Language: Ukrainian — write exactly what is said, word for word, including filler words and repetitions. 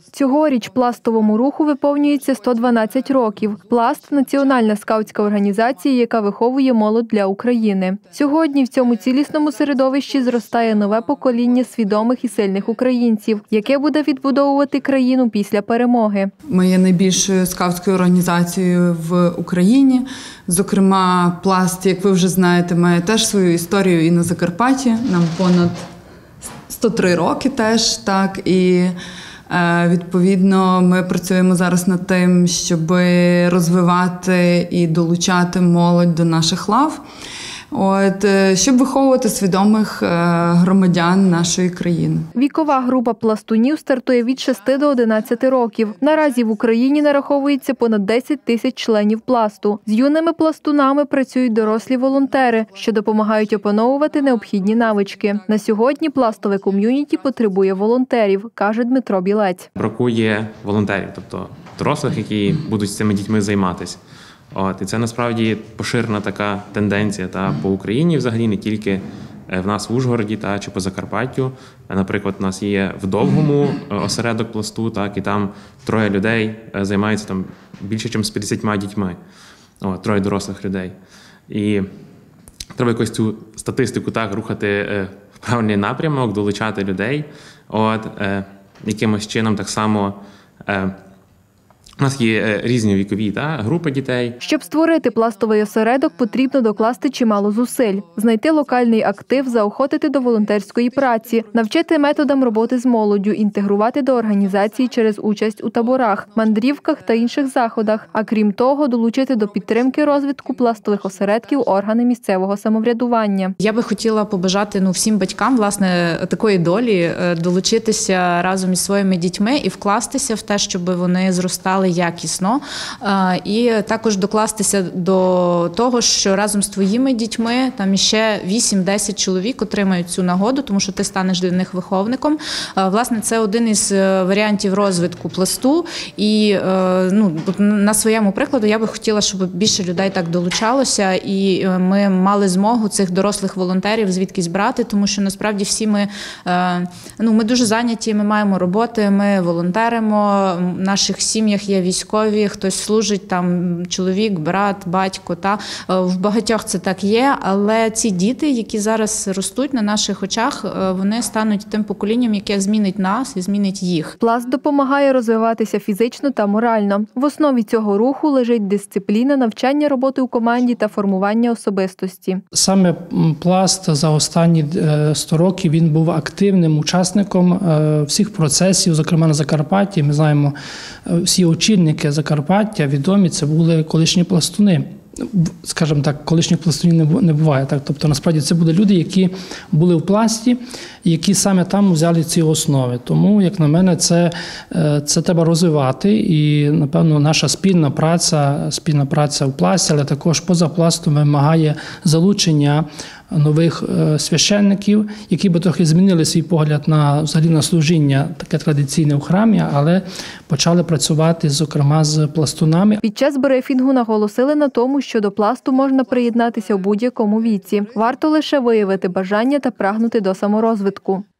Цьогоріч пластовому руху виповнюється сто дванадцять років. Пласт – національна скаутська організація, яка виховує молодь для України. Сьогодні в цьому цілісному середовищі зростає нове покоління свідомих і сильних українців, яке буде відбудовувати країну після перемоги. Ми є найбільшою скаутською організацією в Україні. Зокрема, Пласт, як ви вже знаєте, має теж свою історію і на Закарпатті. Нам понад сто три роки теж, так, і відповідно ми працюємо зараз над тим, щоб розвивати і долучати молодь до наших лав, от, щоб виховувати свідомих громадян нашої країни. Вікова група пластунів стартує від шести до одинадцяти років. Наразі в Україні нараховується понад десять тисяч членів пласту. З юними пластунами працюють дорослі волонтери, що допомагають опановувати необхідні навички. На сьогодні пластове ком'юніті потребує волонтерів, каже Дмитро Білець. Бракує волонтерів, тобто дорослих, які будуть з цими дітьми займатися. От, і це насправді поширена така тенденція та по Україні взагалі, не тільки в нас в Ужгороді та чи по Закарпаттю. Наприклад, у нас є в Довгому осередок пласту, так, і там троє людей займаються там більше, ніж з п'ятдесятьма дітьми. От, троє дорослих людей. І треба якось цю статистику так рухати в правильний напрямок, долучати людей. От, якимось чином так само у нас є різні вікові та, групи дітей. Щоб створити пластовий осередок, потрібно докласти чимало зусиль. Знайти локальний актив, заохотити до волонтерської праці, навчити методам роботи з молоддю, інтегрувати до організації через участь у таборах, мандрівках та інших заходах. А крім того, долучити до підтримки розвитку пластових осередків органи місцевого самоврядування. Я би хотіла побажати ну, всім батькам власне такої долі долучитися разом із своїми дітьми і вкластися в те, щоб вони зростали якісно, і також докластися до того, що разом з твоїми дітьми там іще вісім-десять чоловік отримають цю нагоду, тому що ти станеш для них виховником. Власне, це один із варіантів розвитку пласту, і ну, на своєму прикладу я би хотіла, щоб більше людей так долучалося, і ми мали змогу цих дорослих волонтерів звідкись брати, тому що насправді всі ми, ну, ми дуже зайняті, ми маємо роботи, ми волонтеримо, в наших сім'ях є військові, хтось служить, там чоловік, брат, батько. Та в багатьох це так є, але ці діти, які зараз ростуть на наших очах, вони стануть тим поколінням, яке змінить нас і змінить їх. Пласт допомагає розвиватися фізично та морально. В основі цього руху лежить дисципліна, навчання роботи у команді та формування особистості. Саме Пласт за останні сто років він був активним учасником всіх процесів, зокрема на Закарпатті. Ми знаємо, всі очільники Закарпаття відомі, це були колишні пластуни. Скажімо так, колишніх пластунів не буває. Так? Тобто, насправді, це були люди, які були в пласті, які саме там взяли ці основи. Тому, як на мене, це, це треба розвивати. І, напевно, наша спільна праця, спільна праця в пласті, але також поза пластом вимагає залучення нових священників, які би трохи змінили свій погляд на, взагалі, на служіння, таке традиційне в храмі, але почали працювати, зокрема, з пластунами. Під час брифінгу наголосили на тому, що до пласту можна приєднатися в будь-якому віці. Варто лише виявити бажання та прагнути до саморозвитку.